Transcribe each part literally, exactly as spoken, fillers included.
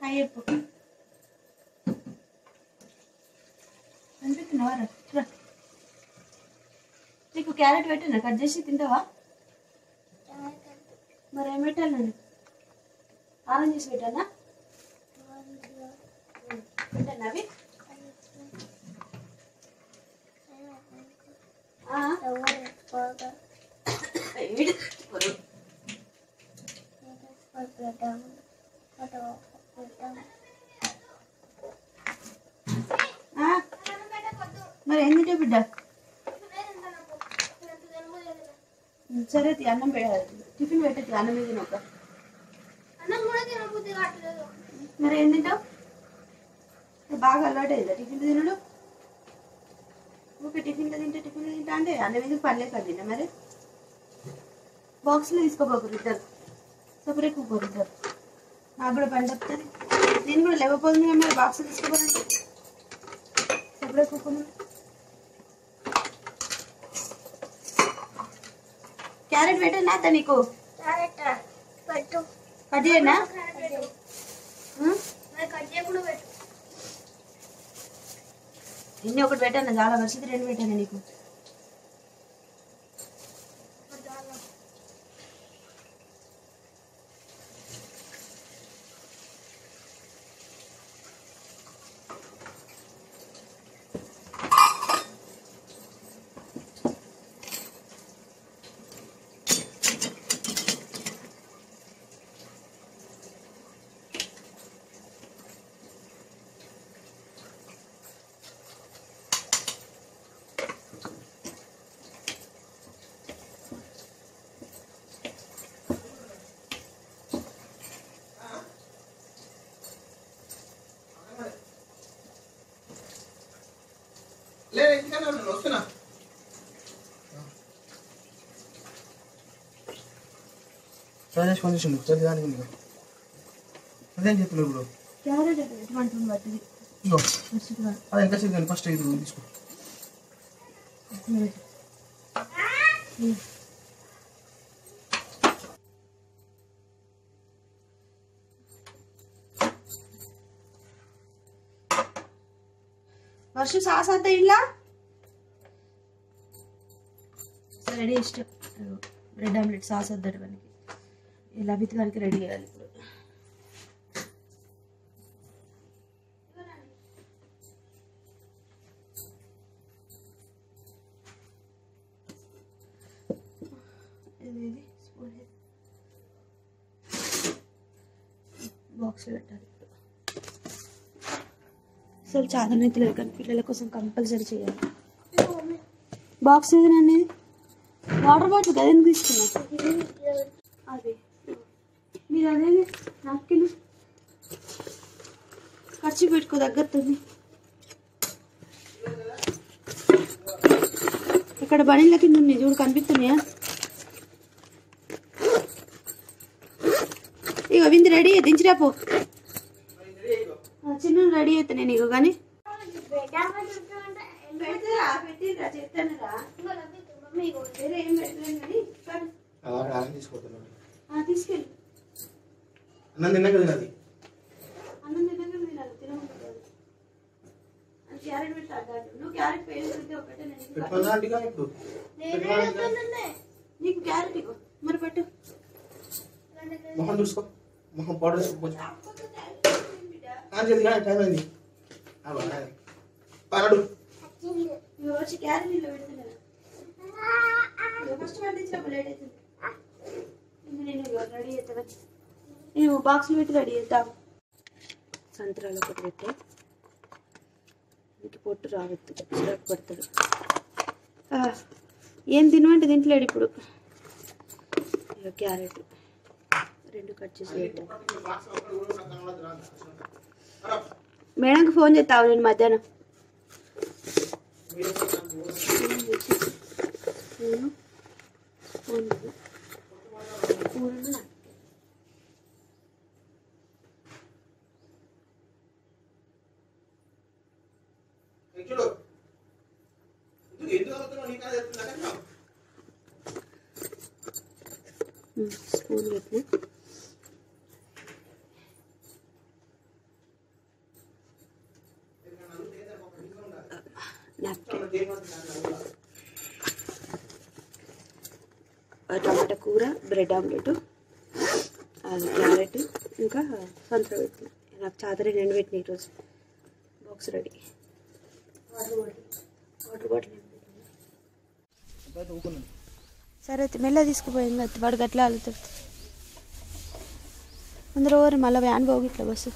Hi చెప్పు. అనిపిస్తున్నావా? రా, నీకు క్యారెట్ పెట్టినా కట్ చేసి తింటావా? మరి ఏం పెట్టాలి నేను? ఆరెంజ్ పెట్టానా? పెట్టాను అవి. మరి ఏం తింటావు బిడ్డ? సరే అన్నం టిఫిన్ పెట్టేది అన్నం మీద తినొక. మరి ఏం తింటావు? బాగా అలవాటు అయిందా టిఫిన్ తినడు? ఓకే టిఫిన్లో తింటే టిఫిన్లో తింటా అంటే అన్నం ఎందుకు పర్లేదు కదా తిన్నా. మరి బాక్స్లో తీసుకోపోకరు ఇద్దరు, సపరేట్ కూకోరు ఇద్దరు. నాకు కూడా పని చెప్తుంది. నేను కూడా లేకపోతుంది మరి బాక్స్ తీసుకోపోనంటే సపరేట్ కూకున్నా. క్యారెట్ పెట్టనా అత్త నీకు? కట్ చేయనా? ఇన్ని ఒకటి పెట్టాను చాలా వర్షిది రెండు పెట్టాను నీకు. వస్తున్నా స్వదేశ్ కొంచెం ముచ్చటి దానికి నీకు అదేం చెప్తున్నావు ఇప్పుడు? క్యారెట్ ఎటువంటి పట్టింది అది ఎంత చెప్పాను ఫస్ట్ ఇది తీసుకో. వర్ష సాస్ అంతా ఇంట్లో రెడీ ఇష్టం. బ్రెడ్ ఆమ్లెట్ సాస్ వద్దట మనకి. ఇలా బిత్తుగానికి రెడీ చేయాలి ఇప్పుడు. బాక్స్లో పెట్టాలి ఇప్పుడు. అసలు చాలా నెత్తలేదు కానీ పిల్లల కోసం కంపల్సరీ చేయాలి. బాక్స్ ఏది అనేది వాటర్ బాటిల్ కదా ఎందుకు తీసుకున్నా? అదే మీరు అదేది నాప్కిన్ ఖర్చు పెట్టుకో దగ్గరతుంది. ఇక్కడ బనీల కింద ఉన్నాయి చూడు కనిపిస్తున్నాయా? ఇక వింది రెడీ దించిరాపో. చిన్న రెడీ అయితే నేను ఇక కానీ తీసుకెళ్ళి అన్నం తిన్నాక తినాలి. అన్నం తిన్నాక తినాలి తినకుండా. క్యారెట్ పెట్టాడు నువ్వు క్యారెట్ పేరు ఒకటే నీకు క్యారెట్ ఇగో మరి పెట్టు. మొహం చూసుకో మొహం పౌడర్ వేసుకోవచ్చు. టైం అయింది పరడు వచ్చి క్యారెట్ నీళ్ళు పెడుతున్నా ఫస్ట్ పండించినప్పుడు లేట్ అవుతుంది. నేను రెడీ అవుతా నేను బాక్స్లో పెట్టి రెడీ అవుతా. సంతరాలు ఒకటి పెట్టి ఇంటికి పొట్టు రావద్దు చిరాకు పడతాడు. ఏం తినమంటే తింటలేడు ఇప్పుడు. ఇక క్యారెట్ రెండు కట్ చేసి పెట్టా. మేడంకి ఫోన్ చేస్తావు నేను మధ్యాహ్నం. ఫోన్ ఫోన్ స్పూన్ పెట్టిన కూర, బ్రెడ్ ఆమ్లెట్, అది క్యారెట్, ఇంకా సంతర పెట్టిన. నాకు చాదరి రెండు పెట్టిన ఈరోజు. Box ready. Water bottle water bottle సరే అయితే మెల్ల తీసుకుపోయింది. అది వాడు గట్లా అల్లుతుంది. అందరూ ఓవర్ మళ్ళీ వ్యాన్ పోగి ఇట్లా బస్సు.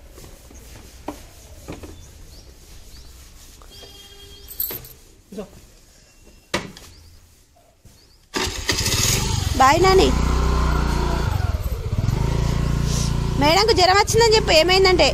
బాయ్ నాని. మేడంకు జ్వరం వచ్చిందని చెప్పు. ఏమైందంటే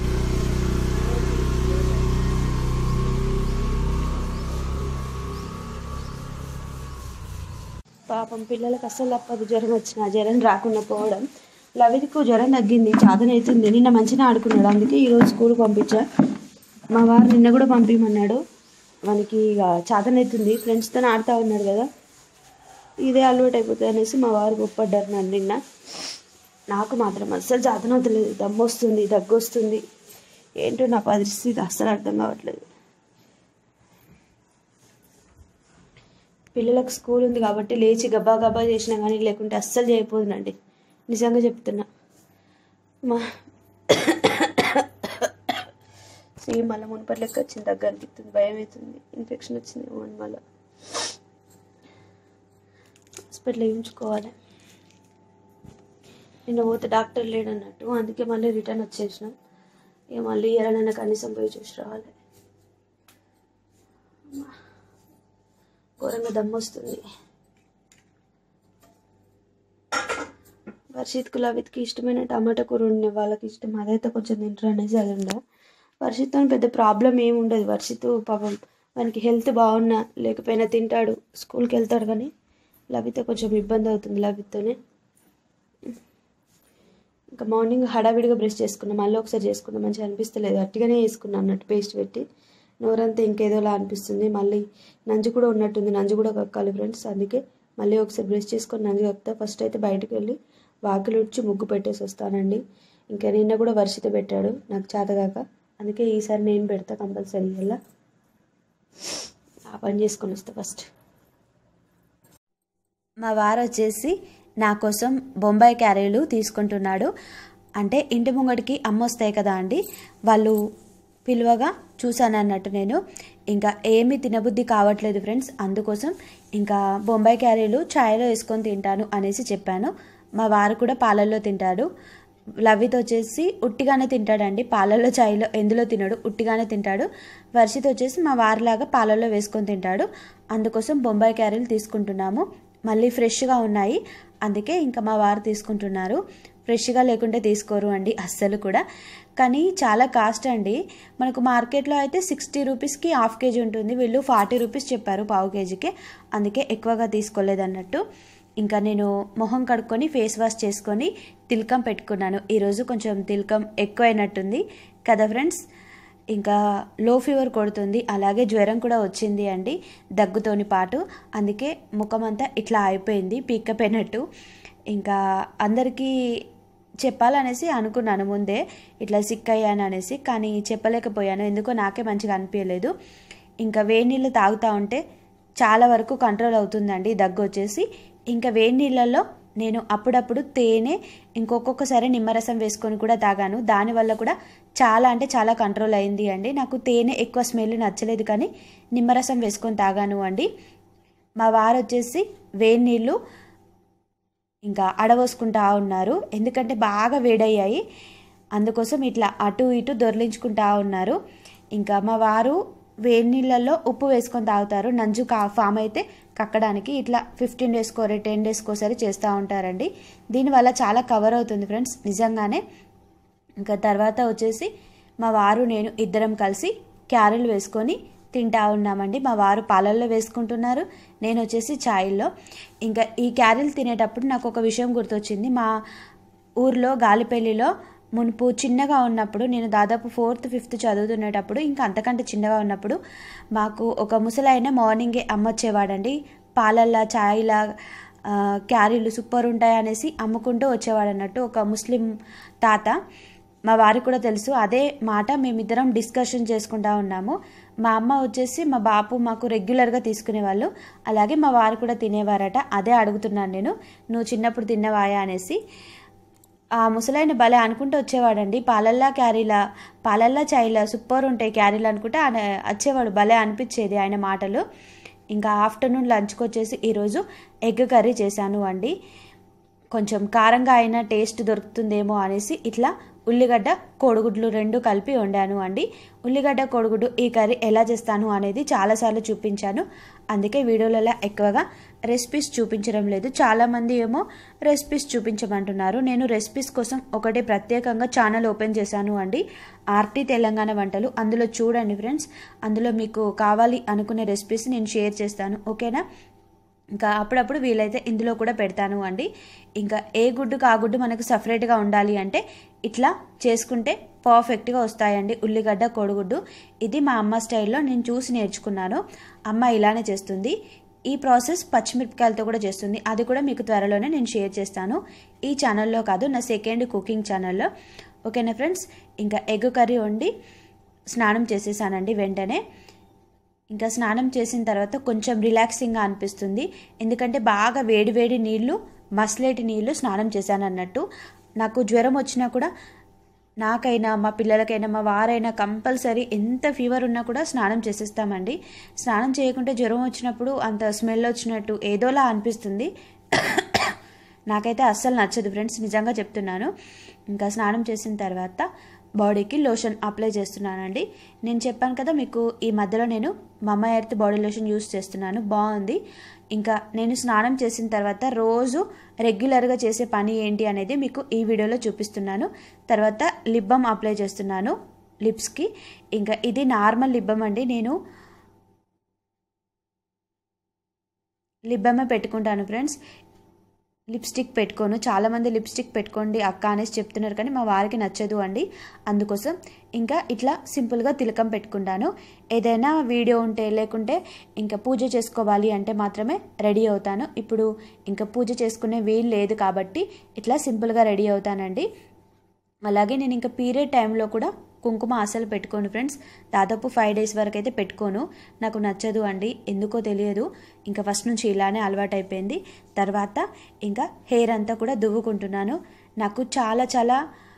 పాపం పిల్లలకు అస్సలు తప్పదు జ్వరం వచ్చిన. జ్వరం రాకుండా పోవడం. లవిదికు జ్వరం తగ్గింది, చాదన అవుతుంది. నిన్న మంచిగా ఆడుకున్నాడు, అందుకే ఈరోజు స్కూల్కి పంపించా. మా వారు నిన్న కూడా పంపించమన్నాడు. మనకి ఇక చాదన అవుతుంది, ఫ్రెండ్స్తో ఆడుతూ ఉన్నాడు కదా, ఇదే అలవాటు అయిపోతుంది అనేసి మా వారు గొప్పడ్డారు నన్ను నిన్న. నాకు మాత్రం అస్సలు చాదన అవుతలేదు, దమ్ము వస్తుంది, దగ్గు వస్తుంది. ఏంటో నా పరిస్థితి అస్సలు అర్థం కావట్లేదు. పిల్లలకు స్కూల్ ఉంది కాబట్టి లేచి గబ్బా గబ్బా చేసినా కానీ లేకుంటే అస్సలు చేయకపోదునండి, నిజంగా చెప్తున్నా. మా సేమ్ మళ్ళీ మునుపటి లెక్క వచ్చింది, దగ్గర అనిపిస్తుంది, భయం అవుతుంది. ఇన్ఫెక్షన్ వచ్చింది అని మళ్ళీ హాస్పిటల్ వేయించుకోవాలి. నిన్న పోతే డాక్టర్ లేడన్నట్టు, అందుకే మళ్ళీ రిటర్న్ వచ్చేసినాం. ఇక మళ్ళీ ఎవరైనా కనీసం పోయి చూసి రావాలి. ఘోరంగా దమ్ము వస్తుంది. వర్షిత్కు లవిత్కి ఇష్టమైన టమాటా కూర ఉండే, వాళ్ళకి ఇష్టం, అదైతే కొంచెం తింటారు అనేసి అది ఉండే. వర్షిత్తో పెద్ద ప్రాబ్లం ఏమి ఉండదు. వర్షిత్ పాపం మనకి హెల్త్ బాగున్నా లేకపోయినా తింటాడు, స్కూల్కి వెళ్తాడు. కానీ లవిత కొంచెం ఇబ్బంది అవుతుంది లవిత్తోనే. ఇంకా మార్నింగ్ హడావిడిగా బ్రష్ చేసుకున్నాం, మళ్ళీ ఒకసారి చేసుకున్నాం, మంచిగా అనిపిస్తలేదు, అట్టిగానే వేసుకున్నాం అన్నట్టు పేస్ట్ పెట్టి. నోరంతా ఇంకేదోలా అనిపిస్తుంది. మళ్ళీ నంజు కూడా ఉన్నట్టుంది, నంజు కూడా కక్కాలి ఫ్రెండ్స్. అందుకే మళ్ళీ ఒకసారి బ్రష్ చేసుకొని నంజు కక్తా. ఫస్ట్ అయితే బయటకు వెళ్ళి వాకిలు ఉడ్చి ముగ్గు పెట్టేసి వస్తానండి. ఇంకా నిన్న కూడా వర్షిత పెట్టాడు నాకు చేతగాక, అందుకే ఈసారి నేను పెడతా కంపల్సరీ. వెళ్ళా ఆ పని చేసుకొని వస్తా ఫస్ట్. మా వారు వచ్చేసి నా కోసం బొంబాయి క్యారీలు తీసుకుంటున్నాడు. అంటే ఇంటి ముంగడికి అమ్మ వస్తాయి కదా అండి, వాళ్ళు పిలువగా చూశాను అన్నట్టు నేను. ఇంకా ఏమీ తినబుద్ధి కావట్లేదు ఫ్రెండ్స్, అందుకోసం ఇంకా బొంబాయి క్యారీలు ఛాయ్లో వేసుకొని తింటాను అనేసి చెప్పాను. మా వారు కూడా పాలల్లో తింటాడు. లవిత్ వచ్చేసి ఉట్టిగానే తింటాడండి, పాలల్లో ఛాయ్లో ఎందులో తినడు, ఉట్టిగానే తింటాడు. వర్షిత్ వచ్చేసి మా వారిలాగా పాలల్లో వేసుకొని తింటాడు. అందుకోసం బొంబాయి క్యారీలు తీసుకుంటున్నాము. మళ్ళీ ఫ్రెష్గా ఉన్నాయి, అందుకే ఇంకా మా వారు తీసుకుంటున్నారు. ఫ్రెష్గా లేకుంటే తీసుకోరు అండి అస్సలు కూడా. కానీ చాలా కాస్ట్ అండి. మనకు మార్కెట్లో అయితే సిక్స్టీ రూపీస్కి హాఫ్ కేజీ ఉంటుంది, వీళ్ళు ఫార్టీ రూపీస్ చెప్పారు పావు కేజీకి, అందుకే ఎక్కువగా తీసుకోలేదు అన్నట్టు. ఇంకా నేను మొహం కడుక్కొని ఫేస్ వాష్ చేసుకొని తిలకం పెట్టుకున్నాను. ఈరోజు కొంచెం తిలకం ఎక్కువైనట్టుంది కదా ఫ్రెండ్స్. ఇంకా లో ఫీవర్ కొడుతుంది, అలాగే జ్వరం కూడా వచ్చింది అండి దగ్గుతోని పాటు. అందుకే ముఖం అంతా ఇట్లా అయిపోయింది పీక్కపోయినట్టు. ఇంకా అందరికీ చెప్పాలనేసి అనుకున్నాను ముందే ఇట్లా సిక్ అయ్యాను అనేసి, కానీ చెప్పలేకపోయాను, ఎందుకో నాకే మంచిగా అనిపించలేదు. ఇంకా వేడి నీళ్ళు తాగుతూ ఉంటే చాలా వరకు కంట్రోల్ అవుతుందండి దగ్గు వచ్చేసి. ఇంకా వేడి నీళ్ళల్లో నేను అప్పుడప్పుడు తేనె ఇంకొకొక్కసారి నిమ్మరసం వేసుకొని కూడా తాగాను, దానివల్ల కూడా చాలా అంటే చాలా కంట్రోల్ అయింది అండి. నాకు తేనె ఎక్కువ స్మెల్ నచ్చలేదు, కానీ నిమ్మరసం వేసుకొని తాగాను అండి. మా వారు వచ్చేసి వేడి నీళ్ళు ఇంకా అడవోసుకుంటా ఉన్నారు, ఎందుకంటే బాగా వేడయ్యాయి, అందుకోసం ఇట్లా అటు ఇటు దొర్లించుకుంటా ఉన్నారు. ఇంకా మా వారు వేడి నీళ్ళల్లో ఉప్పు వేసుకొని తాగుతారు, నంజు కా ఫామ్ అయితే కక్కడానికి. ఇట్లా ఫిఫ్టీన్ డేస్కో టెన్ డేస్కో సరి చేస్తూ ఉంటారండి. దీనివల్ల చాలా కవర్ అవుతుంది ఫ్రెండ్స్ నిజంగానే. ఇంకా తర్వాత వచ్చేసి మా వారు నేను ఇద్దరం కలిసి క్యారెల్ వేసుకొని తింటా ఉన్నామండి. మా వారు పాలల్లో వేసుకుంటున్నారు, నేను వచ్చేసి ఛాయ్లో. ఇంకా ఈ క్యారెల్ తినేటప్పుడు నాకు ఒక విషయం గుర్తొచ్చింది. మా ఊర్లో గాలిపల్లిలో మునుపు చిన్నగా ఉన్నప్పుడు, నేను దాదాపు ఫోర్త్ ఫిఫ్త్ చదువుతునేటప్పుడు, ఇంకా అంతకంటే చిన్నగా ఉన్నప్పుడు మాకు ఒక ముసలాయన మార్నింగే అమ్మొచ్చేవాడండి. పాలల్లా ఛాయ్లా క్యారీలు సూపర్ ఉంటాయి అనేసి అమ్ముకుంటూ వచ్చేవాడు అన్నట్టు, ఒక ముస్లిం తాత. మా వారికి కూడా తెలుసు. అదే మాట మేమిద్దరం డిస్కషన్ చేసుకుంటా ఉన్నాము. మా అమ్మ వచ్చేసి మా బాపు మాకు రెగ్యులర్గా తీసుకునేవాళ్ళు, అలాగే మా వారు కూడా తినేవారట. అదే అడుగుతున్నాను నేను, నువ్వు చిన్నప్పుడు తిన్నవాయా అనేసి. ఆ ముసలాయన భలే అనుకుంటూ వచ్చేవాడండి. పాలల్లా క్యారీలా, పాలల్లా చాయ్లా సూపర్ ఉంటాయి క్యారీలు అనుకుంటే ఆయన వచ్చేవాడు. భలే అనిపించేది ఆయన మాటలు. ఇంకా ఆఫ్టర్నూన్ లంచ్కి వచ్చేసి ఈరోజు ఎగ్ కర్రీ చేశాను అండి. కొంచెం కారంగా అయినా టేస్ట్ దొరుకుతుందేమో అనేసి ఇట్లా ఉల్లిగడ్డ కోడిగుడ్లు రెండు కలిపి వండాను అండి. ఉల్లిగడ్డ కోడిగుడ్డు ఈ కర్రీ ఎలా చేస్తాను అనేది చాలాసార్లు చూపించాను, అందుకే వీడియోలలో ఎక్కువగా రెసిపీస్ చూపించడం లేదు. చాలామంది ఏమో రెసిపీస్ చూపించమంటున్నారు. నేను రెసిపీస్ కోసం ఒకటి ప్రత్యేకంగా ఛానల్ ఓపెన్ చేశాను అండి, ఆర్టీ తెలంగాణ వంటలు. అందులో చూడండి ఫ్రెండ్స్, అందులో మీకు కావాలి అనుకునే రెసిపీస్ నేను షేర్ చేస్తాను, ఓకేనా. ఇంకా అప్పుడప్పుడు వీలైతే ఇందులో కూడా పెడతాను అండి. ఇంకా ఏ గుడ్డుకు ఆ గుడ్డు మనకు సపరేట్గా ఉండాలి అంటే ఇట్లా చేసుకుంటే పర్ఫెక్ట్గా వస్తాయండి ఉల్లిగడ్డ కోడిగుడ్డు. ఇది మా అమ్మ స్టైల్లో నేను చూసి నేర్చుకున్నాను. అమ్మ ఇలానే చేస్తుంది. ఈ ప్రాసెస్ పచ్చిమిరపకాయలతో కూడా చేస్తుంది, అది కూడా మీకు త్వరలోనే నేను షేర్ చేస్తాను. ఈ ఛానల్లో కాదు, నా సెకండ్ కుకింగ్ ఛానల్లో, ఓకేనా ఫ్రెండ్స్. ఇంకా ఎగ్ కర్రీ వండి స్నానం చేసేసానండి వెంటనే. ఇంకా స్నానం చేసిన తర్వాత కొంచెం రిలాక్సింగ్గా అనిపిస్తుంది, ఎందుకంటే బాగా వేడి వేడి నీళ్ళు, మస్లేటి నీళ్ళు స్నానం చేశాను అన్నట్టు. నాకు జ్వరం వచ్చినా కూడా, నాకైనా మా పిల్లలకైనా మా వారైనా కంపల్సరీ ఎంత ఫీవర్ ఉన్నా కూడా స్నానం చేసేస్తామండి. స్నానం చేయకుంటే జ్వరం వచ్చినప్పుడు అంత స్మెల్ వచ్చినట్టు ఏదోలా అనిపిస్తుంది. నాకైతే అస్సలు నచ్చదు ఫ్రెండ్స్, నిజంగా చెప్తున్నాను. ఇంకా స్నానం చేసిన తర్వాత బాడీకి లోషన్ అప్లై చేస్తున్నానండి. నేను చెప్పాను కదా మీకు, ఈ మధ్యలో నేను మమ్మ ఎర్త్ బాడీ లోషన్ యూస్ చేస్తున్నాను, బాగుంది. ఇంకా నేను స్నానం చేసిన తర్వాత రోజు రెగ్యులర్గా చేసే పని ఏంటి అనేది మీకు ఈ వీడియోలో చూపిస్తున్నాను. తర్వాత లిప్ బామ్ అప్లై చేస్తున్నాను లిప్స్కి. ఇంకా ఇది నార్మల్ లిప్ బామ్ అండి, నేను లిప్ బామే పెట్టుకుంటాను ఫ్రెండ్స్, లిప్స్టిక్ పెట్టుకోను. చాలామంది లిప్స్టిక్ పెట్టుకోండి అక్క అనేసి చెప్తున్నారు, కానీ మా వారికి నచ్చదు అండి. అందుకోసం ఇంకా ఇట్లా సింపుల్గా తిలకం పెట్టుకుంటాను. ఏదైనా వీడియో ఉంటే లేకుంటే ఇంకా పూజ చేసుకోవాలి అంటే మాత్రమే రెడీ అవుతాను. ఇప్పుడు ఇంకా పూజ చేసుకునే వీలు లేదు కాబట్టి ఇట్లా సింపుల్గా రెడీ అవుతానండి. అలాగే నేను ఇంకా పీరియడ్ టైంలో కూడా కుంకుమ అసలు పెట్టుకోను ఫ్రెండ్స్, దాదాపు ఫైవ్ డేస్ వరకు అయితే పెట్టుకోను. నాకు నచ్చదు అండి, ఎందుకో తెలియదు. ఇంకా ఫస్ట్ నుంచి ఇలానే అలవాటు అయిపోయింది. తర్వాత ఇంకా హెయిర్ అంతా కూడా దువ్వుకుంటున్నాను. నాకు చాలా చాలా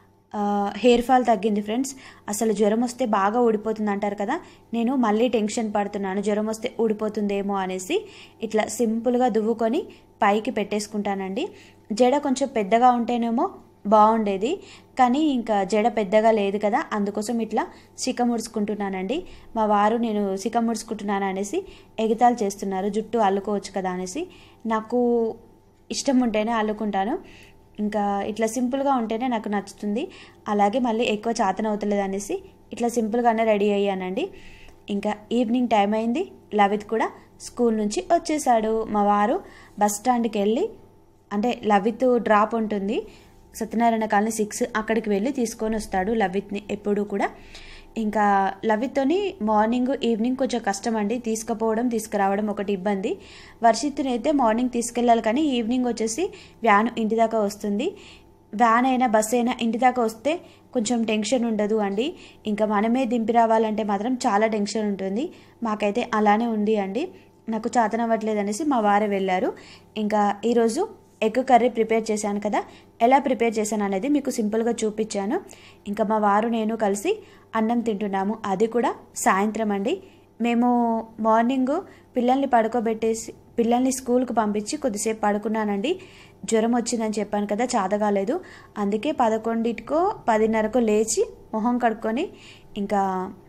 హెయిర్ ఫాల్ తగ్గింది ఫ్రెండ్స్. అసలు జ్వరం వస్తే బాగా ఊడిపోతుంది అంటారు కదా, నేను మళ్ళీ టెన్షన్ పడుతున్నాను జ్వరం వస్తే ఊడిపోతుందేమో అనేసి. ఇట్లా సింపుల్గా దువ్వుకొని పైకి పెట్టేసుకుంటానండి. జడ కొంచెం పెద్దగా ఉంటేనేమో బాగుండేది, కానీ ఇంకా జడ పెద్దగా లేదు కదా, అందుకోసం ఇట్లా సిక ముడుచుకుంటున్నానండి. మా వారు నేను సిక ముడుచుకుంటున్నాను అనేసి ఎగతాలు చేస్తున్నారు, జుట్టు అల్లుకోవచ్చు కదా అనేసి. నాకు ఇష్టం ఉంటేనే అల్లుకుంటాను, ఇంకా ఇట్లా సింపుల్గా ఉంటేనే నాకు నచ్చుతుంది. అలాగే మళ్ళీ ఎక్కువ చాతన అవుతలేదు అనేసి ఇట్లా సింపుల్గానే రెడీ అయ్యానండి. ఇంకా ఈవినింగ్ టైం అయింది, లవిత్ కూడా స్కూల్ నుంచి వచ్చేసాడు. మా వారు బస్ స్టాండ్కి వెళ్ళి, అంటే లవిత్ డ్రాప్ ఉంటుంది సత్యనారాయణ కాలనీ సిక్స్, అక్కడికి వెళ్ళి తీసుకొని వస్తాడు లవిత్ని ఎప్పుడు కూడా. ఇంకా లవిత్తోని మార్నింగ్ ఈవినింగ్ కొంచెం కష్టం అండి, తీసుకుపోవడం తీసుకురావడం ఒకటి ఇబ్బంది. వర్షిత్తుని అయితే మార్నింగ్ తీసుకెళ్ళాలి, కానీ ఈవినింగ్ వచ్చేసి వ్యాన్ ఇంటి దాకా వస్తుంది. వ్యాన్ అయినా బస్ అయినా ఇంటి దాకా వస్తే కొంచెం టెన్షన్ ఉండదు అండి. ఇంకా మనమే దింపి రావాలంటే మాత్రం చాలా టెన్షన్ ఉంటుంది. మాకైతే అలానే ఉంది అండి. నాకు చాతనవ్వట్లేదు అనేసి మా వారే వెళ్ళారు. ఇంకా ఈరోజు ఎగ్ కర్రీ ప్రిపేర్ చేశాను కదా, ఎలా ప్రిపేర్ చేశాను అనేది మీకు సింపుల్గా చూపించాను. ఇంకా మా వారు నేను కలిసి అన్నం తింటున్నాము, అది కూడా సాయంత్రం అండి. మేము మార్నింగ్ పిల్లల్ని పడుకోబెట్టేసి పిల్లల్ని స్కూల్కి పంపించి కొద్దిసేపు పడుకున్నానండి. జ్వరం వచ్చిందని చెప్పాను కదా, చాతగాలేదు. అందుకే పదకొండింటికో పదిన్నరకో లేచి మొహం కడుక్కొని ఇంకా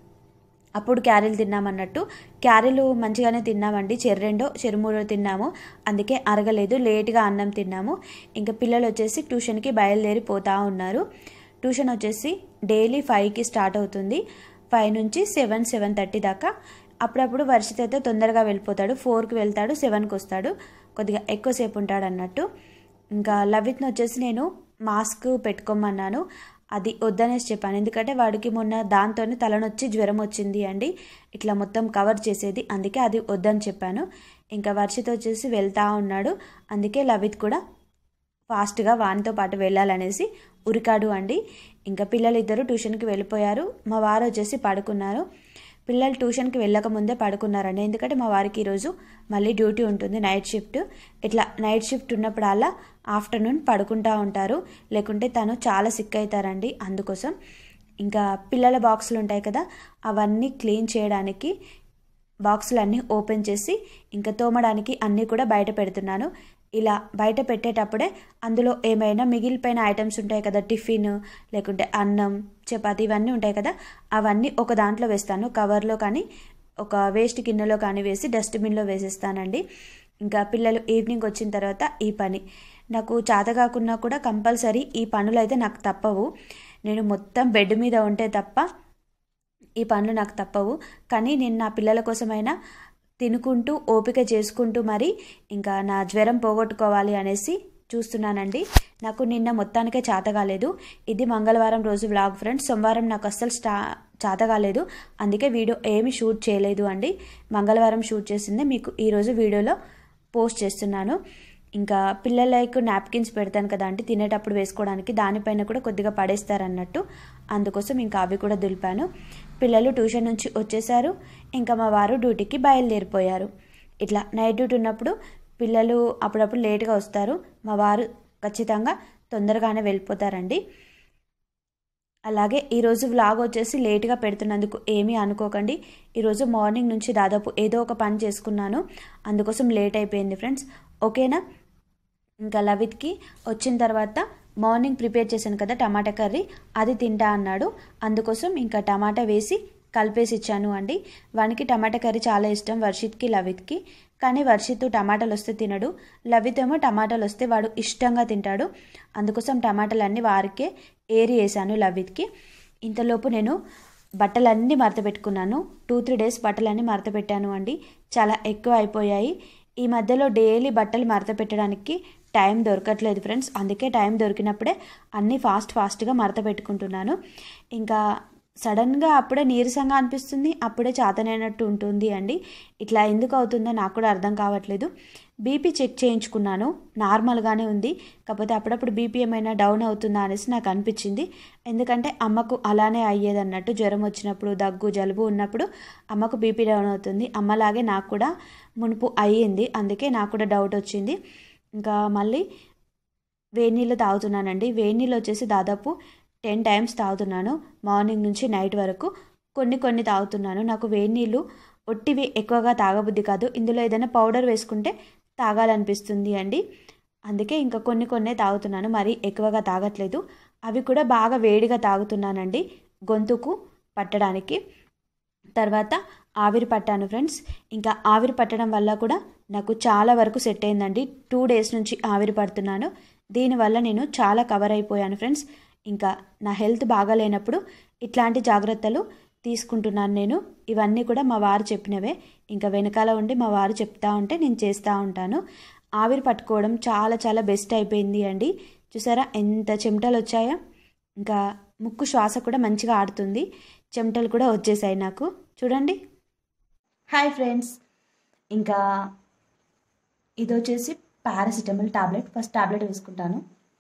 అప్పుడు క్యారీలు తిన్నామన్నట్టు. క్యారీలు మంచిగానే తిన్నామండి, చెర్రెండో చెరుమూడో తిన్నాము, అందుకే అరగలేదు, లేట్గా అన్నం తిన్నాము. ఇంకా పిల్లలు వచ్చేసి ట్యూషన్కి బయలుదేరి పోతూ ఉన్నారు. ట్యూషన్ వచ్చేసి డైలీ ఫైవ్కి స్టార్ట్ అవుతుంది, ఫైవ్ నుంచి సెవెన్ సెవెన్ థర్టీ దాకా. అప్పుడప్పుడు వర్షిత్ అయితే తొందరగా వెళ్ళిపోతాడు, ఫోర్కి వెళ్తాడు, సెవెన్కి వస్తాడు, కొద్దిగా ఎక్కువసేపు ఉంటాడు అన్నట్టు. ఇంకా లవిత్ని వచ్చేసి నేను మాస్క్ పెట్టుకోమన్నాను, అది వద్దనేసి చెప్పాను, ఎందుకంటే వాడికి మొన్న దాంతోనే తలనొచ్చి జ్వరం వచ్చింది అండి, ఇట్లా మొత్తం కవర్ చేసేది, అందుకే అది వద్దని చెప్పాను. ఇంకా వర్షిత్ వచ్చేసి వెళ్తూ ఉన్నాడు, అందుకే లవిత్ కూడా ఫాస్ట్గా వానితో పాటు వెళ్ళాలనేసి ఉరికాడు అండి. ఇంకా పిల్లలు ఇద్దరు ట్యూషన్కి వెళ్ళిపోయారు. మా వారు వచ్చేసి పడుకున్నారు. పిల్లలు ట్యూషన్కి వెళ్ళకముందే పడుకున్నారండి. ఎందుకంటే మా వారికి ఈరోజు మళ్ళీ డ్యూటీ ఉంటుంది, నైట్ షిఫ్ట్. ఇట్లా నైట్ షిఫ్ట్ ఉన్నప్పుడల్లా ఆఫ్టర్నూన్ పడుకుంటూ ఉంటారు, లేకుంటే తను చాలా సిక్ అవుతారండి. అందుకోసం ఇంకా పిల్లల బాక్సులు ఉంటాయి కదా, అవన్నీ క్లీన్ చేయడానికి బాక్సులు అన్నీ ఓపెన్ చేసి ఇంకా తోమడానికి అన్నీ కూడా బయట పెడుతున్నాను. ఇలా బయట పెట్టేటప్పుడే అందులో ఏమైనా మిగిలిపోయిన ఐటమ్స్ ఉంటాయి కదా, టిఫిన్ లేకుంటే అన్నం, చపాతీ ఇవన్నీ ఉంటాయి కదా, అవన్నీ ఒక దాంట్లో వేస్తాను. కవర్లో కానీ ఒక వేస్ట్ గిన్నెలో కానీ వేసి డస్ట్బిన్లో వేసేస్తానండి. ఇంకా పిల్లలు ఈవినింగ్ వచ్చిన తర్వాత ఈ పని నాకు చేత కాకున్నా కూడా కంపల్సరీ ఈ పనులు అయితే నాకు తప్పవు. నేను మొత్తం బెడ్ మీద ఉంటే తప్ప ఈ పనులు నాకు తప్పవు. కానీ నేను నా పిల్లల కోసమైనా తినుకుంటూ ఓపిక చేసుకుంటూ మరి ఇంకా నా జ్వరం పోగొట్టుకోవాలి అనేసి చూస్తున్నానండి. నాకు నిన్న మొత్తానికే చేత కాలేదు. ఇది మంగళవారం రోజు వ్లాగ్ ఫ్రెండ్స్. సోమవారం నాకు అస్సలు స్టా చేత కాలేదు, అందుకే వీడియో ఏమి షూట్ చేయలేదు అండి. మంగళవారం షూట్ చేసిందే మీకు ఈరోజు వీడియోలో పోస్ట్ చేస్తున్నాను. ఇంకా పిల్లలకు నాప్కిన్స్ పెడతాను కదా అంటే తినేటప్పుడు వేసుకోవడానికి, దానిపైన కూడా కొద్దిగా పడేస్తారన్నట్టు, అందుకోసం ఇంకా అవి కూడా దులిపాను. పిల్లలు ట్యూషన్ నుంచి వచ్చేసారు. ఇంకా మా వారు డ్యూటీకి బయలుదేరిపోయారు. ఇట్లా నైట్ డ్యూటీ ఉన్నప్పుడు పిల్లలు అప్పుడప్పుడు లేట్గా వస్తారు, మా వారు ఖచ్చితంగా తొందరగానే వెళ్ళిపోతారండి. అలాగే ఈరోజు వ్లాగ్ వచ్చేసి లేట్గా పెడుతున్నందుకు ఏమీ అనుకోకండి. ఈరోజు మార్నింగ్ నుంచి దాదాపు ఏదో ఒక పని చేసుకున్నాను, అందుకోసం లేట్ అయిపోయింది ఫ్రెండ్స్. ఓకేనా. ఇంకా లవిత్కి వచ్చిన తర్వాత మార్నింగ్ ప్రిపేర్ చేశాను కదా టమాటా కర్రీ, అది తింటా అన్నాడు. అందుకోసం ఇంకా టమాటా వేసి కలిపేసి ఇచ్చాను అండి. వానికి టమాటా కర్రీ చాలా ఇష్టం, వర్షిత్కి లవిత్కి. కానీ వర్షిత్ టమాటాలు వస్తే తినడు, లవిత్ ఏమో టమాటాలు వస్తే వాడు ఇష్టంగా తింటాడు. అందుకోసం టమాటాలన్నీ వారికే ఏరి వేసాను లవిత్కి. ఇంతలోపు నేను బట్టలన్నీ మడత పెట్టుకున్నాను. టూ త్రీ డేస్ బట్టలన్నీ మడత పెట్టాను అండి, చాలా ఎక్కువ అయిపోయాయి. ఈ మధ్యలో డైలీ బట్టలు మడత పెట్టడానికి టైం దొరకట్లేదు ఫ్రెండ్స్, అందుకే టైం దొరికినప్పుడే అన్నీ ఫాస్ట్ ఫాస్ట్గా మడత పెట్టుకుంటున్నాను. ఇంకా సడన్గా అప్పుడే నీరసంగా అనిపిస్తుంది, అప్పుడే చేతనైనట్టు ఉంటుంది అండి. ఇట్లా ఎందుకు అవుతుందో నాకు కూడా అర్థం కావట్లేదు. బీపీ చెక్ చేయించుకున్నాను, నార్మల్గానే ఉంది. కాకపోతే అప్పుడప్పుడు బీపీ ఏమైనా డౌన్ అవుతుందా అనేసి నాకు అనిపించింది. ఎందుకంటే అమ్మకు అలానే అయ్యేది అన్నట్టు, జ్వరం వచ్చినప్పుడు, దగ్గు జలుబు ఉన్నప్పుడు అమ్మకు బీపీ డౌన్ అవుతుంది. అమ్మలాగే నాకు కూడా మునుపు అయ్యింది, అందుకే నాకు కూడా డౌట్ వచ్చింది. ఇంకా మళ్ళీ వేడి నీళ్ళు తాగుతున్నానండి. వేడి నీళ్ళు వచ్చేసి దాదాపు టెన్ టైమ్స్ తాగుతున్నాను, మార్నింగ్ నుంచి నైట్ వరకు. కొన్ని కొన్ని తాగుతున్నాను. నాకు వేడి నీళ్ళు ఒట్టివి ఎక్కువగా తాగబుద్ధి కాదు, ఇందులో ఏదైనా పౌడర్ వేసుకుంటే తాగాలనిపిస్తుంది అండి. అందుకే ఇంకా కొన్ని కొన్నే తాగుతున్నాను, మరీ ఎక్కువగా తాగట్లేదు. అవి కూడా బాగా వేడిగా తాగుతున్నానండి గొంతుకు పట్టడానికి. తర్వాత ఆవిరి పట్టాను ఫ్రెండ్స్. ఇంకా ఆవిరి పట్టడం వల్ల కూడా నాకు చాలా వరకు సెట్ అయిందండి. టూ డేస్ నుంచి ఆవిరి పడుతున్నాను, దీనివల్ల నేను చాలా కవర్ అయిపోయాను ఫ్రెండ్స్. ఇంకా నా హెల్త్ బాగాలేనప్పుడు ఇట్లాంటి జాగ్రత్తలు తీసుకుంటున్నాను నేను. ఇవన్నీ కూడా మా వారు చెప్పినవే, ఇంకా వెనకాల ఉండి మా వారు చెప్తా ఉంటే నేను చేస్తూ ఉంటాను. ఆవిరి పట్టుకోవడం చాలా చాలా బెస్ట్ అయిపోయింది అండి. చూసారా ఎంత చెమటలు వచ్చాయో, ఇంకా ముక్కు శ్వాస కూడా మంచిగా ఆడుతుంది, చెమటలు కూడా వచ్చేసాయి నాకు చూడండి. హాయ్ ఫ్రెండ్స్, ఇంకా ఇది వచ్చేసి పారాసిటమాల్ టాబ్లెట్. ఫస్ట్ టాబ్లెట్ వేసుకుంటాను.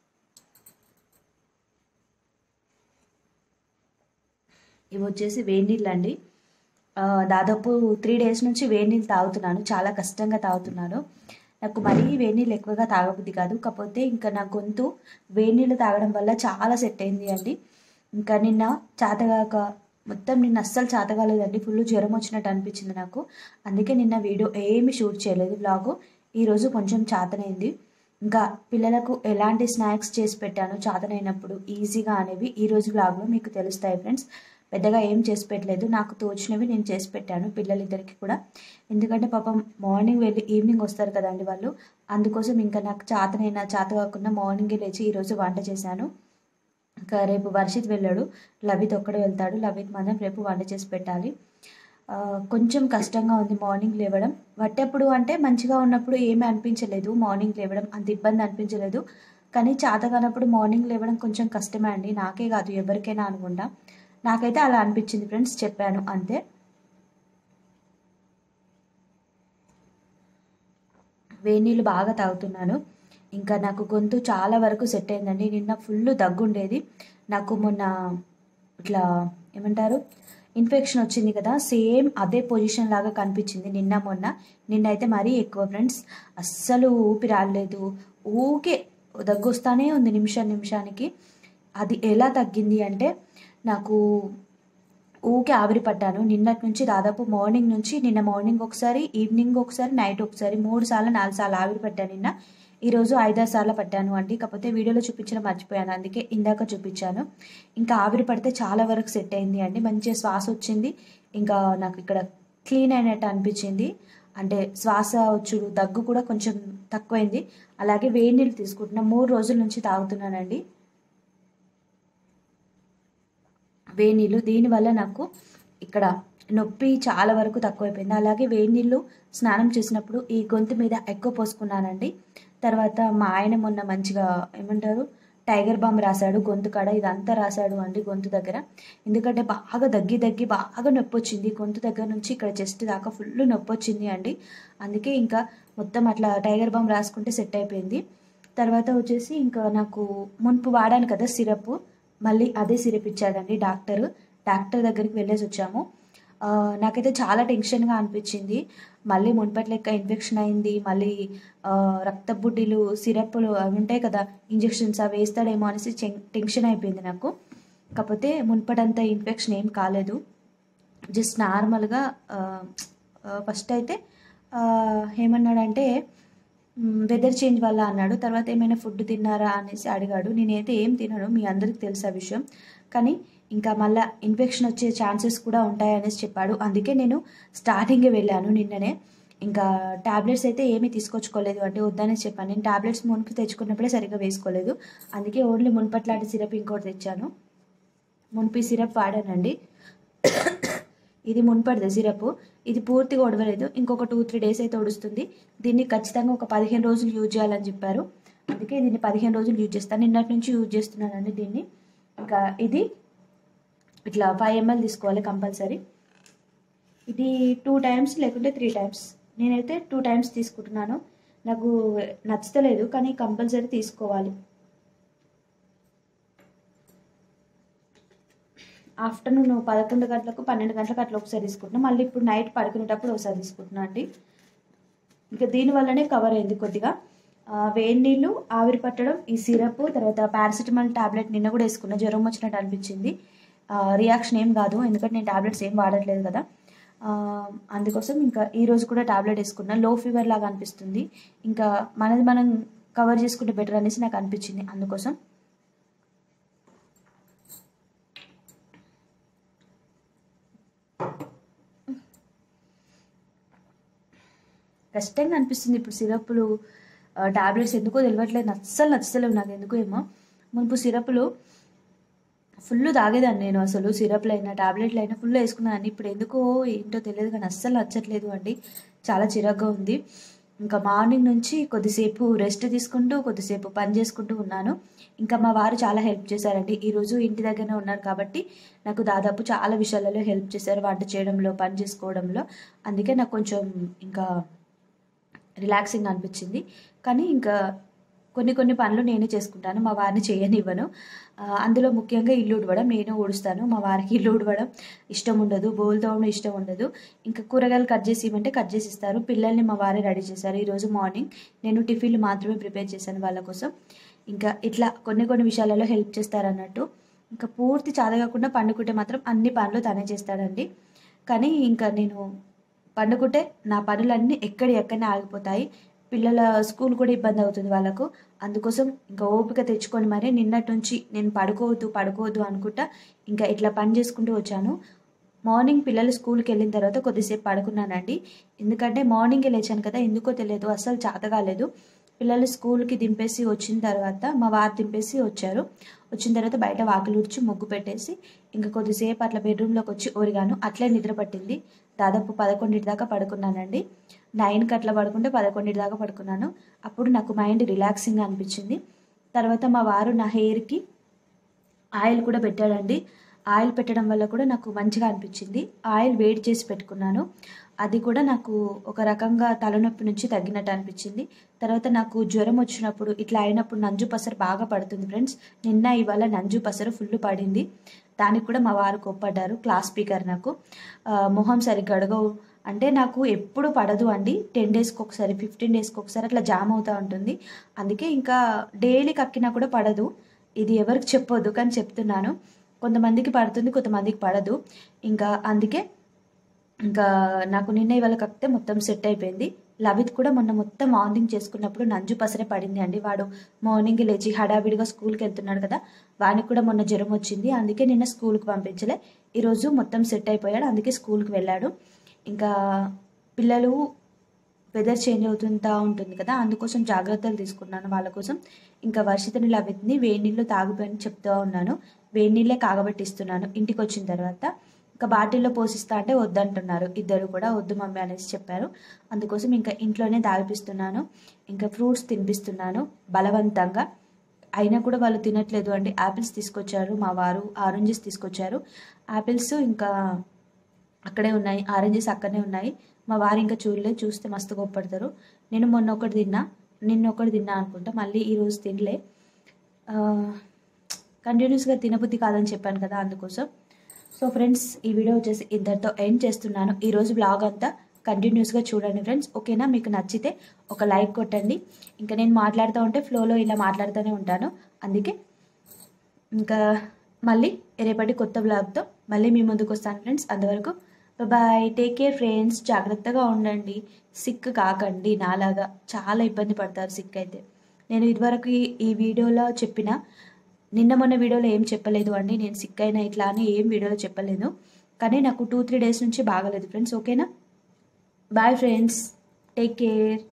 ఇవి వచ్చేసి వేడి నీళ్ళు అండి. దాదాపు త్రీ డేస్ నుంచి వేడి నీళ్ళు తాగుతున్నాను, చాలా కష్టంగా తాగుతున్నాను. నాకు మరీ వేడి నీళ్ళు ఎక్కువగా తాగబుద్ధి కాదు, కాకపోతే ఇంకా నా గొంతు వేడి నీళ్ళు తాగడం వల్ల చాలా సెట్ అయింది అండి. ఇంకా నిన్న చేతగాక మొత్తం నిన్న అస్సలు చేతగాలేదండి, ఫుల్ జ్వరం వచ్చినట్టు అనిపించింది నాకు. అందుకే నిన్న వీడియో ఏమి షూట్ చేయలేదు వ్లాగు. ఈరోజు కొంచెం చేతనైంది. ఇంకా పిల్లలకు ఎలాంటి స్నాక్స్ చేసి పెట్టాను చేతనైనప్పుడు ఈజీగా అనేవి ఈరోజు వ్లాగ్లో మీకు తెలుస్తాయి ఫ్రెండ్స్. పెద్దగా ఏం చేసి పెట్టలేదు, నాకు తోచినవి నేను చేసి పెట్టాను పిల్లలిద్దరికి కూడా. ఎందుకంటే పాపం మార్నింగ్ వెళ్ళి ఈవినింగ్ వస్తారు కదండి వాళ్ళు, అందుకోసం ఇంకా నాకు చేతనైనా చేత కాకుండా మార్నింగే లేచి ఈరోజు వంట చేశాను. ఇంకా రేపు వర్షిత్ వెళ్ళాడు, లవిత్ ఒక్కడే వెళ్తాడు. లవిత్ మాత్రం రేపు వంట చేసి పెట్టాలి. కొంచెం కష్టంగా ఉంది మార్నింగ్ లేవడం. వట్టెప్పుడు అంటే మంచిగా ఉన్నప్పుడు ఏమీ అనిపించలేదు, మార్నింగ్ లేవడం అంత ఇబ్బంది అనిపించలేదు. కానీ చేత కానప్పుడు మార్నింగ్ లేవడం కొంచెం కష్టమే అండి, నాకే కాదు ఎవరికైనా అనుకుంటా. నాకైతే అలా అనిపించింది ఫ్రెండ్స్, చెప్పాను అంతే. వేడి నీళ్ళు బాగా తాగుతున్నాను. ఇంకా నాకు గొంతు చాలా వరకు సెట్ అయిందండి. నిన్న ఫుల్ దగ్గు ఉండేది నాకు. మొన్న ఇట్లా ఏమంటారు ఇన్ఫెక్షన్ వచ్చింది కదా, సేమ్ అదే పొజిషన్ లాగా కనిపించింది నిన్న మొన్న. నిన్న అయితే మరీ ఎక్కువ ఫ్రెండ్స్, అస్సలు ఊపి రాలేదు, ఊకే దగ్గు వస్తానే ఉంది నిమిషం నిమిషానికి. అది ఎలా తగ్గింది అంటే నాకు ఊకే ఆవిరి పట్టాను నిన్నటి నుంచి. దాదాపు మార్నింగ్ నుంచి, నిన్న మార్నింగ్ ఒకసారి, ఈవినింగ్ ఒకసారి, నైట్ ఒకసారి, మూడు సార్లు నాలుగు సార్లు ఆవిరి పట్టాను నిన్న. ఈరోజు ఐదారు సార్లు పట్టాను అండి. కాకపోతే వీడియోలో చూపించడం మర్చిపోయాను, అందుకే ఇందాక చూపించాను. ఇంకా ఆవిరి పడితే చాలా వరకు సెట్ అయింది అండి. మంచిగా శ్వాస వచ్చింది. ఇంకా నాకు ఇక్కడ క్లీన్ అయినట్టు అనిపించింది. అంటే శ్వాస వచ్చుడు, దగ్గు కూడా కొంచెం తక్కువైంది. అలాగే వేడి నీళ్ళు తీసుకుంటున్నా, మూడు రోజుల నుంచి తాగుతున్నానండి వేడి నీళ్ళు. దీనివల్ల నాకు ఇక్కడ నొప్పి చాలా వరకు తక్కువైపోయింది. అలాగే వేడి నీళ్ళు స్నానం చేసినప్పుడు ఈ గొంతు మీద ఎక్కువ పోసుకున్నానండి. తర్వాత మా ఆయన మొన్న మంచిగా ఏమంటారు టైగర్ బామ్ రాశాడు గొంతు కాడ, ఇదంతా రాశాడు అండి గొంతు దగ్గర. ఎందుకంటే బాగా దగ్గి దగ్గి బాగా నొప్పి వచ్చింది గొంతు దగ్గర నుంచి ఇక్కడ చెస్ట్ దాకా ఫుల్ నొప్పి వచ్చింది అండి. అందుకే ఇంకా మొత్తం అట్లా టైగర్ బామ్ రాసుకుంటే సెట్ అయిపోయింది. తర్వాత వచ్చేసి ఇంకా నాకు మున్పు వాడాను కదా సిరప్, మళ్ళీ అదే సిరప్ ఇచ్చాడండి డాక్టర్. డాక్టర్ దగ్గరికి వెళ్ళేసి వచ్చాము. నాకైతే చాలా టెన్షన్గా అనిపించింది. మళ్ళీ మున్పటి లెక్క ఇన్ఫెక్షన్ అయింది, మళ్ళీ రక్త బుడ్డిలు సిరప్లు అవి ఉంటాయి కదా ఇంజెక్షన్స్, అవి వేస్తాడేమో అనేసి టెన్షన్ అయిపోయింది నాకు. కాకపోతే మున్పటంత ఇన్ఫెక్షన్ ఏం కాలేదు, జస్ట్ నార్మల్గా. ఫస్ట్ అయితే ఏమన్నాడంటే వెదర్ చేంజ్ వల్ల అన్నాడు. తర్వాత ఏమైనా ఫుడ్ తిన్నారా అనేసి అడిగాడు. నేనైతే ఏం తినను, మీ అందరికి తెలుసు ఆ విషయం. కానీ ఇంకా మళ్ళీ ఇన్ఫెక్షన్ వచ్చే ఛాన్సెస్ కూడా ఉంటాయనేసి చెప్పాడు. అందుకే నేను స్టార్టింగే వెళ్ళాను నిన్ననే. ఇంకా ట్యాబ్లెట్స్ అయితే ఏమీ తీసుకొచ్చుకోలేదు అంటే వద్దనేసి చెప్పాను. నేను ట్యాబ్లెట్స్ మున్పు తెచ్చుకున్నప్పుడే సరిగ్గా వేసుకోలేదు, అందుకే ఓన్లీ మున్పట్లాంటి సిరప్ ఇంకోటి తెచ్చాను. మున్పి సిరప్ వాడానండి. ఇది మున్పడిది సిరప్, ఇది పూర్తిగా ఒడవలేదు, ఇంకొక టూ త్రీ డేస్ అయితే ఒడుస్తుంది. దీన్ని ఖచ్చితంగా ఒక పదిహేను రోజులు యూజ్ చేయాలని చెప్పారు, అందుకే దీన్ని పదిహేను రోజులు యూజ్ చేస్తాను. నిన్నటి నుంచి యూజ్ చేస్తున్నానండి దీన్ని. ఇంకా ఇది ఇట్లా ఫైవ్ ఎంఎల్ తీసుకోవాలి కంపల్సరీ. ఇది టూ టైమ్స్ లేకుంటే త్రీ టైమ్స్, నేనైతే టూ టైమ్స్ తీసుకుంటున్నాను. నాకు నచ్చలేదు కానీ కంపల్సరీ తీసుకోవాలి. ఆఫ్టర్నూన్ పదకొండు గంటలకు పన్నెండు గంటలకు అట్లా ఒకసారి తీసుకుంటున్నాను, మళ్ళీ ఇప్పుడు నైట్ పడుకునేటప్పుడు ఒకసారి తీసుకుంటున్నాను అండి. ఇంకా దీనివల్లనే కవర్ అయింది కొద్దిగా. వేడి నీళ్ళు, ఆవిరి పట్టడం, ఈ సిరప్, తర్వాత పారాసిటమాల్ టాబ్లెట్ నిన్న కూడా వేసుకున్నా, జ్వరం వచ్చినట్టు అనిపించింది. రియాక్షన్ ఏం కాదు, ఎందుకంటే నేను టాబ్లెట్స్ ఏం వాడట్లేదు కదా, అందుకోసం ఇంకా ఈరోజు కూడా టాబ్లెట్ వేసుకున్నా. లో ఫీవర్ లాగా అనిపిస్తుంది, ఇంకా మనది మనం కవర్ చేసుకుంటే బెటర్ అనేసి నాకు అనిపించింది, అందుకోసం. కష్టంగా అనిపిస్తుంది ఇప్పుడు సిరప్లు టాబ్లెట్స్ ఎందుకో తెలియట్లేదు, అస్సలు నచ్చలేవు నాకు ఎందుకో ఏమో. మునుపు సిరప్లు ఫుల్ తాగేదాన్ని నేను, అసలు సిరప్లు అయినా టాబ్లెట్లు అయినా ఫుల్ వేసుకున్నాను. ఇప్పుడు ఎందుకో ఏంటో తెలియదు కానీ అస్సలు నచ్చట్లేదు అండి, చాలా చిరాగ్గా ఉంది. ఇంకా మార్నింగ్ నుంచి కొద్దిసేపు రెస్ట్ తీసుకుంటూ కొద్దిసేపు పని చేసుకుంటూ ఉన్నాను. ఇంకా మా వారు చాలా హెల్ప్ చేశారండి. ఈరోజు ఇంటి దగ్గరనే ఉన్నారు కాబట్టి నాకు దాదాపు చాలా విషయాలలో హెల్ప్ చేశారు, వంట చేయడంలో, పని చేసుకోవడంలో. అందుకే నాకు కొంచెం ఇంకా రిలాక్సింగ్ అనిపించింది. కానీ ఇంకా కొన్ని కొన్ని పనులు నేనే చేసుకుంటాను, మా వారిని చేయనివ్వను. అందులో ముఖ్యంగా ఇల్లు ఉడవడం నేను ఊడుస్తాను, మా వారికి ఇల్లు ఉడవడం ఇష్టం ఉండదు, బోల్ తోమడం ఇష్టం ఉండదు. ఇంకా కూరగాయలు కట్ చేసి ఇవ్వమంటే కట్ చేసి ఇస్తారు. పిల్లల్ని మా వారే రెడీ చేశారు. ఈరోజు మార్నింగ్ నేను టిఫిన్లు మాత్రమే ప్రిపేర్ చేశాను వాళ్ళ కోసం. ఇంకా ఇట్లా కొన్ని కొన్ని విషయాలలో హెల్ప్ చేస్తారన్నట్టు. ఇంకా పూర్తి చాద కాకుండా పండుకుంటే మాత్రం అన్ని పనులు తనే చేస్తాడండి. కానీ ఇంకా నేను పండుకుంటే నా పనులన్నీ ఎక్కడి ఎక్కడనే ఆగిపోతాయి. పిల్లల స్కూల్ కూడా ఇబ్బంది అవుతుంది వాళ్ళకు, అందుకోసం ఇంకా ఓపిక తెచ్చుకొని మరి నిన్నటి నుంచి నేను పడుకోవద్దు పడుకోవద్దు అనుకుంటా ఇంకా ఇట్లా పని చేసుకుంటూ వచ్చాను. మార్నింగ్ పిల్లలు స్కూల్కి వెళ్ళిన తర్వాత కొద్దిసేపు పడుకున్నానండి, ఎందుకంటే మార్నింగే లేచాను కదా, ఎందుకో తెలియదు అస్సలు చేత కాలేదు. పిల్లలు స్కూల్కి దింపేసి వచ్చిన తర్వాత మా వారు దింపేసి వచ్చారు. వచ్చిన తర్వాత బయట వాకిలు ఉడిచి ముగ్గు పెట్టేసి ఇంకా కొద్దిసేపు అట్లా బెడ్రూమ్లోకి వచ్చి ఒరిగాను. అట్లే నిద్ర పట్టింది, దాదాపు పదకొండింటి దాకా పడుకున్నానండి. నైన్కి అట్లా పడుకుంటే పదకొండింటి దాకా పడుకున్నాను. అప్పుడు నాకు మైండ్ రిలాక్సింగ్గా అనిపించింది. తర్వాత మా వారు నా హెయిర్కి ఆయిల్ కూడా పెట్టాడండి. ఆయిల్ పెట్టడం వల్ల కూడా నాకు మంచిగా అనిపించింది. ఆయిల్ వేడి చేసి పెట్టుకున్నాను. అది కూడా నాకు ఒక రకంగా తలనొప్పి నుంచి తగ్గినట్టు అనిపించింది. తర్వాత నాకు జ్వరం వచ్చినప్పుడు ఇట్లా అయినప్పుడు నంజు పసరు బాగా పడుతుంది ఫ్రెండ్స్. నిన్న ఇవాళ నంజు పసరు ఫుల్ పడింది. దానికి కూడా మా వారు కోప్పడ్డారు. క్లాస్ స్పీకర్ నాకు మొహం సరిగ్గా అడగవు అంటే నాకు ఎప్పుడు పడదు అండి. టెన్ డేస్కి ఒకసారి ఫిఫ్టీన్ డేస్కి ఒకసారి అట్లా జామ్ అవుతూ ఉంటుంది. అందుకే ఇంకా డైలీ కక్కినా కూడా పడదు. ఇది ఎవరికి చెప్పొద్దు కానీ చెప్తున్నాను. కొంతమందికి పడుతుంది, కొంతమందికి పడదు. ఇంకా అందుకే ఇంకా నాకు నిన్న ఇవాళ కక్కితే మొత్తం సెట్ అయిపోయింది. లవిత్ కూడా మొన్న మొత్తం మార్నింగ్ చేసుకున్నప్పుడు నంజు పసరే పడింది అండి. వాడు మార్నింగ్ లేచి హడావిడిగా స్కూల్కి వెళ్తున్నాడు కదా, వానికి కూడా మొన్న జ్వరం వచ్చింది. అందుకే నిన్న స్కూల్కి పంపించలే. ఈరోజు మొత్తం సెట్ అయిపోయాడు, అందుకే స్కూల్కి వెళ్ళాడు. ఇంకా పిల్లలు వెదర్ చేంజ్ అవుతుంటా ఉంటుంది కదా, అందుకోసం జాగ్రత్తలు తీసుకున్నాను వాళ్ళ కోసం. ఇంకా వర్షితని లవిత్ని వేడి నీళ్ళు తాగిపోయి చెప్తూ ఉన్నాను. వేడి నీళ్ళే కాగబెట్టిస్తున్నాను ఇంటికి వచ్చిన తర్వాత. ఇంకా బాటిల్లో పోసిస్తా అంటే వద్దంటున్నారు ఇద్దరు కూడా. వద్దు మమ్మీ అనేసి చెప్పారు. అందుకోసం ఇంకా ఇంట్లోనే తాగిపిస్తున్నాను. ఇంకా ఫ్రూట్స్ తినిపిస్తున్నాను బలవంతంగా. అయినా కూడా వాళ్ళు తినట్లేదు అండి. యాపిల్స్ తీసుకొచ్చారు మా వారు, ఆరెంజెస్ తీసుకొచ్చారు. యాపిల్స్ ఇంకా అక్కడే ఉన్నాయి, ఆరెంజెస్ అక్కడనే ఉన్నాయి. మా వారు ఇంకా చూడలేదు, చూస్తే మస్తు గొప్పడతారు. నేను మొన్న ఒకటి తిన్నా, నిన్న ఒకటి తిన్నా అనుకుంటా, మళ్ళీ ఈరోజు తినలే. కంటిన్యూస్గా తినబుద్ధి కాదని చెప్పాను కదా, అందుకోసం. సో ఫ్రెండ్స్, ఈ వీడియో వచ్చేసి ఇద్దరితో ఎండ్ చేస్తున్నాను. ఈరోజు బ్లాగ్ అంతా కంటిన్యూస్గా చూడండి ఫ్రెండ్స్, ఓకేనా? మీకు నచ్చితే ఒక లైక్ కొట్టండి. ఇంకా నేను మాట్లాడుతూ ఉంటే ఫ్లోలో ఇలా మాట్లాడుతూనే ఉంటాను. అందుకే ఇంకా మళ్ళీ రేపటి కొత్త బ్లాగ్తో మళ్ళీ మీ ముందుకు వస్తాను ఫ్రెండ్స్. అంతవరకు బాయ్, టేక్ కేర్ ఫ్రెండ్స్. జాగ్రత్తగా ఉండండి, సిక్ కాకండి. నాలాగా చాలా ఇబ్బంది పడతారు సిక్ అయితే. నేను ఇదివరకు ఈ వీడియోలో చెప్పిన, నిన్న మొన్న వీడియోలో ఏం చెప్పలేదు అండి. నేను సిక్ అయినా ఇట్లా అని ఏం వీడియోలో చెప్పలేదు. కానీ నాకు టూ త్రీ డేస్ నుంచి బాగలేదు ఫ్రెండ్స్, ఓకేనా? Bye friends, take care.